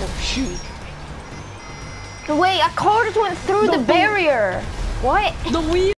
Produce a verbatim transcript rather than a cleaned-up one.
Oh shoot. Wait, a car just went through No, the no. barrier. What? The wheel.